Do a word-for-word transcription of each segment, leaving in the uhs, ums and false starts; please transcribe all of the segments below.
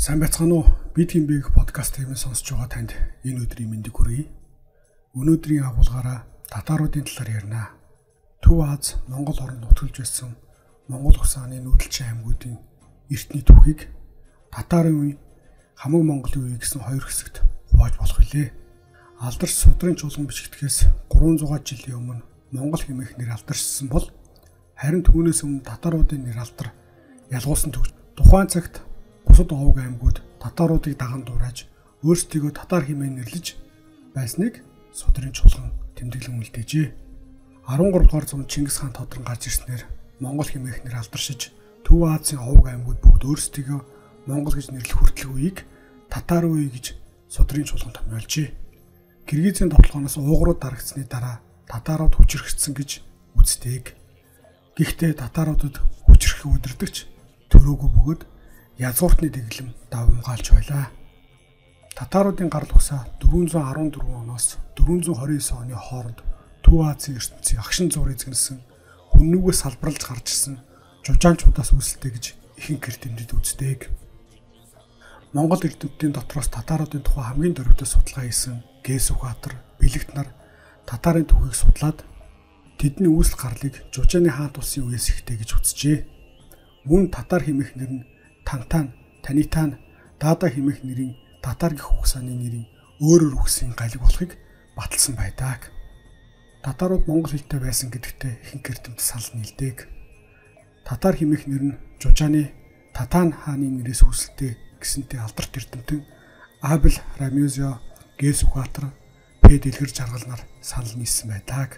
Сайн байцгаана уу? Бид Химбэг подкаст хэмээн сонсож байгаа танд энэ өдрийн мэндийг хүргэе. Өнөөдрийн агуулгаараа татаруудын талаар ярина. Төв Аз, Монгол орнд нутгалж байсан Монгол усааны нүүдэлчин аймагуудын эртний түүхийг татарын үе, хамаг Монголын үе гэсэн хоёр хэсэгт хувааж болох билээ. Алдарч судрын чуулган бичигдэхээс гурван зуун жилийн өмнө Монгол хэмээх нэр алдаршсан бол харин түүнээс өмнө татаруудын нэр алдар ялгуулсан төгс. Тухайн цагт бусад овог аймагуд татаруудыг даган дуурайж өөрсдийгөө татар хэмээн нэрлэж байсныг судрын чуулган тэмдэглэн үлдээжээ. арван гурав дугаар зуунд Чингис хаан тодрон гарч ирснээр Монгол хэмээх нэр алдаршиж Төв Азийн овог аймагуд бүгд өөрсдийгөө Монгол гэж нэрлэх хүртэл үеийг татар үе гэж судрын чуулган томьёолжээ. Киргизийн тоглохоноос уугрууд дарагдсны дараа татарууд хүчрхэгдсэн гэж үздэг. Гэхдээ татаруудад хүчрхэх удирдагч төрөөгүй бөгөөд язгууртны дэглэм давмгаалж байлаа. Татаруудын гарал угсаа дөрвөн зуун арван дөрвөн оноос дөрвөн зуун хорин девять оны хооронд Төв Азийн ертөнцийн агшин зуур эзэгнсэн хүннүүгээс салбарлаж гарч ирсэн жужаанчуудаас үүсэлтэй гэж ихэнх гэр тэмдэд үздэг. Монгол эрдэмтдийн дотроос татаруудын тухай хамгийн дөрвөтэй судалгаа хийсэн Г-Сүхбаатар, Бэлэгт нар татарын түүхийг судлаад тэдний үүсэл гарлыг Жужааны хаант улсын үеэс ихтэй гэж үзжээ. Мөн татар хэмээх нэр нь Тантан, Танитан, Дада хэмээх нэрийн татар гэх угсааны нэрийн өөрөөр үгсийн галиг болохыг баталсан байдаг. Татарууд монгол хэлтэй байсан гэдэгтээ ихэнх эрдэмтэд санал нийлдэг. Татар хэмээх нэр нь Жужааны Татан хааны нэрээс үүсэлтэй гэсэнтэй алдарт эрдэмтэн Абл Рамюзио, Г-Сүхбаатар, П Дэлгэр жаргал нар санал нийлсэн байдаг.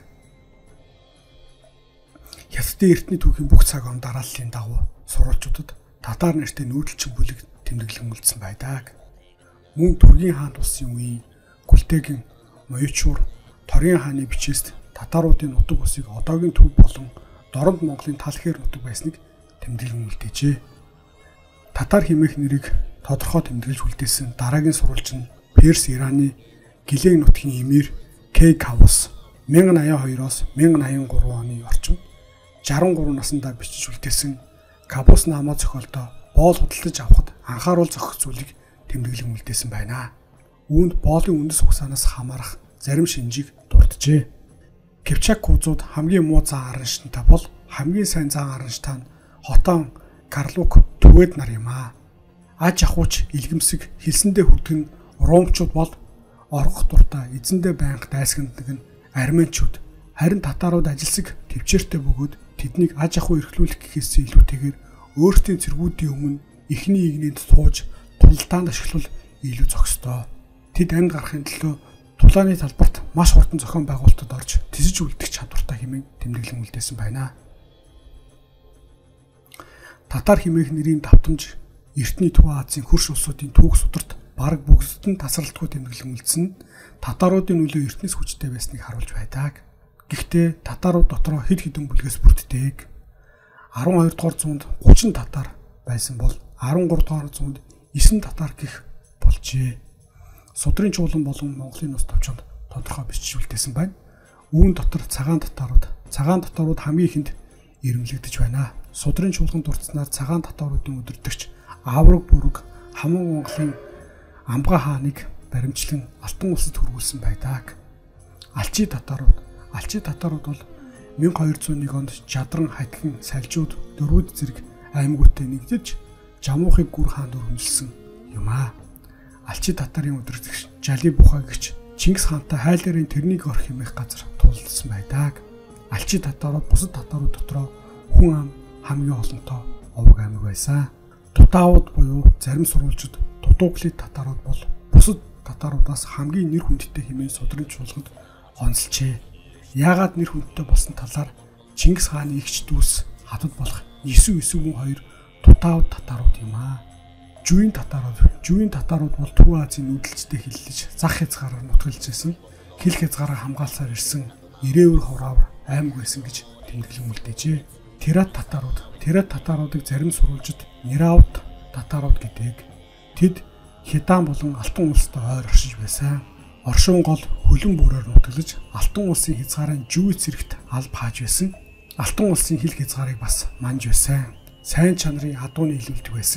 Хятадын эртний түүхийн бүх цаг он дарааллын дагуу сурвалжуудад татар нэртэй нүүдэлчин бүлэг тэмдэглэн үлдсэн байдаг. Мөн Тургийн хаант улсын үеийн Күлтэйгэн, Моёчуур, Торийн хааны бичээст татаруудын нутаг усыг одоогийн Төв болон Дорнод Монголын тал хээр нутаг байсныг тэмдэглэн үлдээжээ. Татар хэмээх нэрийг тодорхой тэмдэглэж үлдээсэн дараагийн сурвалж нь Перс Ираны Гэлэг нутгийн эмир Кей-Кавус мянган аян хоёроос мянган аян гурван оны орчимд жаран гурван наснда бичиж үлдээсэн Кабус намаа зохиолдоо боол худалдаж авахд анхааруул зохих зүйлийг тэмдэглэн үлдээсэн байна. Үүнд боолын үндэс угсаанаас хамаарах зарим шинжийг дурджээ. Кипчак кузууд хамгийн муу зан аранчтай бол хамгийн сайн зан аранчтай нь Хотон Карлук Түгэд нар юм аа. Аж ахуйч илгэмсэг хилсэндээ хүрдэг нь Ромчууд бол оргох дуртай эзэндээ байнга дайсагнадаг нь Арменчууд. Харин татарууд ажилсаг төвчээртэй бөгөөд тэднийг аж ахуй эрхлүүлэх гэхээс илүүтэйгээр өөрсдийн цэргүүдийн өмнө эхний игнэнд сууж тулалдаанд ашиглал илүү зохистой. Тэд амьд гарахын төлөө тулааны талбарт маш хурдан зохион байгуулалтад орж тисэж үлдэх чадвартай хэмээн тэмдэглэн үлдээсэн байна. Татар хэмээх нэрийн давтамж эртний Төв Азийн хөрш улсуудын түүх сударт бараг бүгдд нь тасралтгүй тэмдэглэн үлдсэн нь татаруудын нөлөө эртнээс хүчтэй байсныг харуулж байдаг. Гэхдээ татарууд дотроо хэд хэдэн бүлгээс бүрддэг. арван хоёр дугаар зуунд гучин татар байсан бол арван гурав дугаар зуунд есөн татар гэх болжээ. Судрын чуулган болон Монголын нус товчонд тодорхой бичиж үлдээсэн байна. Үүн дотор цагаан татарууд, цагаан татарууд хамгийн ихэнд ирэмлэгдэж байна. Судрын чуулган дурдсанаар цагаан татаруудын удирдагч Авраг бүрэг хамаг Монголын Амгай хааныг баримтлан Алтан улсад хөрвүүлсэн байдаг. Алчи татарууд, алчи татарууд бол мянга хоёр зуун нэг онд Жадран, Хатилан, Салжууд дөрвүүд зэрэг аймагуудтай нэгдэж Жамуухыг гүр хаанд өргөнүүлсэн юм аа. Алчи татарын удирдагч Жали Бухагч Чингис хаантай хайларын тэрнийг орох хэмээх газар тулалдсан байдаг. Алчи татарууд бусад татарууд дотроо хүн ам хамгийн олонтой овог аймаг байсан. Тутаауд буюу зарим сурвалжид Тутууглид татарууд бол бусад татаруудаас хамгийн нэр хүндтэй хэмээн судрын чуулганд гонцолжээ. Яагаад нэр хүндтэй болсон талаар Чингис хааны эгч дүүс хатад болох Исүү Исүүмэн хоёр Тутаауд татарууд юм аа. Жуин татарууд, жуин татарууд бол Төв Азийн нүүдэлчтэй хиллэж зах хязгаараар нутгалж ирсэн, хил хязгаараа хамгаалсаар ирсэн ирээвэр ховраавар аймаг байсан гэж тэмдэглэн үлдээжээ. Тэрат татарууд, тэрат татаруудыг зарим сурвалжид Нираут татарууд гэдэг. Тэд Хятад болон Алтан улстай ойр оршиж байсан. Оршин гол хөлөн бүрээр нутгалж Алтан улсын хязгаарын жүү зэрэгт алба хааж байсан. Алтан улсын хил хязгаарыг бас манж байсан. Сайн чанарын адууны илүүлдэг байсан.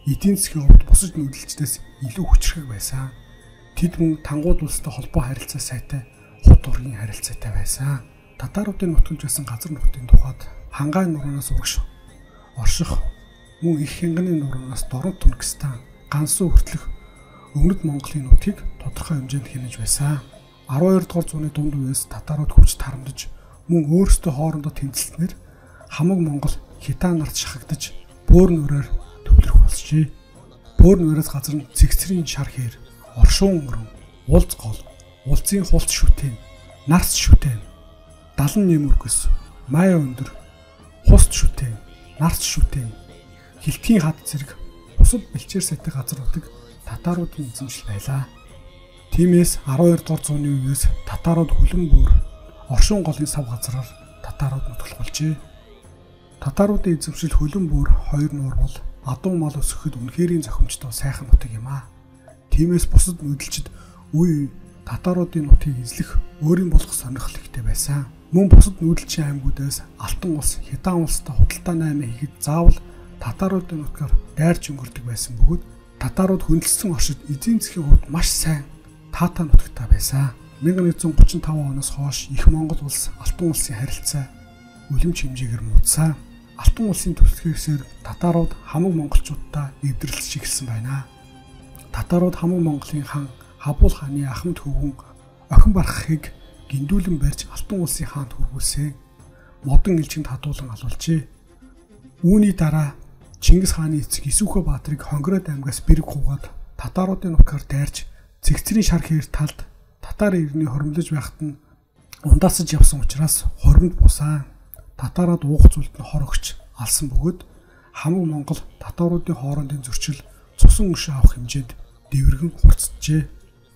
эдийн засгийн хувьд бусад нүүдэлчдээс илүү хүчрхэг байсан. Тэд мөн тангууд улстай холбоо харилцаа сайтай, хот ургийн харилцаатай байсан. Татаруудын нутагч байсан газар нутгийн тухайд хангаан нуранаас урагш орших, мөн их хянганы нуранаас дорн Туркестан, Гансуу хүртэлх Өмнөд Монголын нутгийг тодорхой хэмжээнд хянаж байсан. арван хоёр дугаар зууны дунд үеэс татарууд хүч тарамдж, мөн өөрсдөө хоорондоо тэмцэлснээр хамаг Монгол хятад нарт шахагдаж, бөөр нүрээр төвлөрөх болжээ. Бөөр нүрээс газар нь цэгцрийн шар хээр, оршуун өрөн, улц гол, улцын хулц шүтэн, нарс шүтэн, далан нэмүргэс, май өндөр, хусд шүтэн, нарс шүтэн, хилтгийн хад зэрэг бусад бэлчээр сайтай газруудыг татаруудын эзэмшил байлаа. Тиймээс арван хоёр дугаар зууны үеэс татарууд хөлөн бүр оршуун голын сав газраар татарууд нутглах болжээ. Татаруудын эзэмшил хөлөн бүр хоёр нуур бол адуу мал өсгөхөд үнэхэрийн зохимжтой сайхан нутаг юм аа. Тиймээс бусад нүүдэлчид үе үе татаруудын нутгийг эзлэх өөрийн болох сонирхол ихтэй байсан. Мөн бусад нүүдэлчин аймагуудаас Алтан улс, Хятад улстай худалдаа наймаа хийхэд заавал татаруудын нутгаар дайрч өнгөрдөг байсан бөгөөд татарууд хөндлөсөн оршид эзэн засгийн хувьд маш сайн таатай нутагтай байсан. мянга нэгэн зуун гучин таван оноос хойш их Монгол улс Алтан улсын харилцаа үлэмж хэмжээгээр муудсан. Алтан улсын төсөлхөөсөөр татарууд хамаг монголчуудтай эвдэрлэж эхэлсэн байна. Татарууд хамаг Монголын хан Хабул хааны Ахмад хөвгүн охин барахыг гиндүүлэн барьж Алтан улсын хаанд хүргүүлсэн. Модон элчинд хадуулан алуулжээ. Үүний дараа Чингис хааны эцэг Исүхэ баатрыг Хонгороод аймгаас бэрэг хуугаад татаруудын нутгаар дайрч цэгцрийн шар хээр талд татар иргэний хоримлож байхад нь ундаасаж явсан учраас хоримд бусан. Татарууд уух зүйлд нь хор өгч алсан бөгөөд хамаг Монгол татаруудын хоорондын зөрчил цусан өшөө авах хэмжээнд дэврэгэн хурцджээ.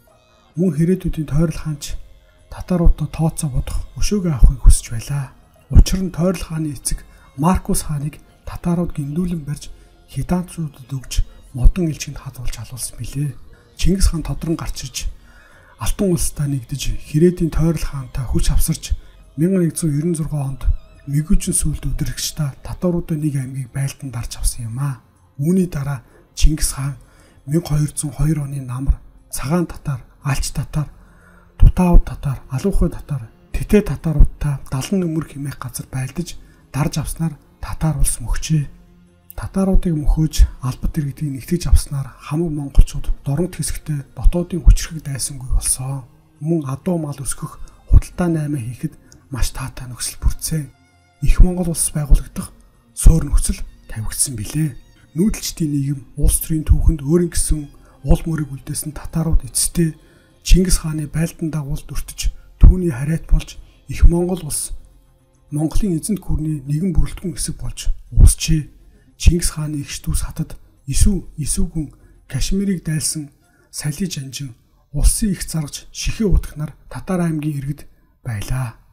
Мөн хэрээдүүдийн тойрол хаанч татаруудтай тооцоо бодох өшөөгөө авахыг хүсэж байлаа. Учир нь тойрол хааны эцэг Маркус хааныг татарууд гиндүүлэн барьж хятадчуудад өгж модон элчинд хадуулж алуулсан билээ. Чингис хаан тодрон гарч иж Алтан улстай нэгдэж хэрээдийн тойрол хаантай хүч авсарч мянга нэгэн зуун девяносто шесть онд мэгүүжин сүлд өдөргчдаа татаруудаа нэг аймгийг байлдан дарж авсан юм аа. Үүний дараа Чингис хаан мянга хоёр зуун и хоёр оны намар, цагаан татар, алч татар, тутаав татар, алуухай татар, тэтэ татаруудтай далан нөмөр хэмээх газар байлдаж дарж авснаар татар улс мөхчээ. Татаруудыг мөхөөж албат иргэдийг нэгтгэж авснаар хамаг монголчууд дорнот хэсэгтээ дотоодын хүчрхэг дайсангүй болсон. Мөн адуу мал өсгөх, худалдаа наймаа хийхэд маш таатай нөхцөл бүрдсэн. Их Монгол улс байгуулагдах суур нөхцөл тавигдсан билээ. Нүүдэлчдийн нийгэм улс төрийн түүхэнд өөрийн гэсэн уул мөрийг үлдээсэн татарууд эцэстээ Чингис хааны байлдан дагуулд өртөж түүний харайт болж Их Монгол улс Монголын эзэнт гүрний нэгэн бүрэлдэхүүн хэсэг болж уусчээ. Чингис хааны эгч дүүс хатад Исүү, Исүүгүн Кашмирыг дайлсан Сали жанжин улсын их заргаж шихээ утгнаар татар аймгийн иргэд байлаа.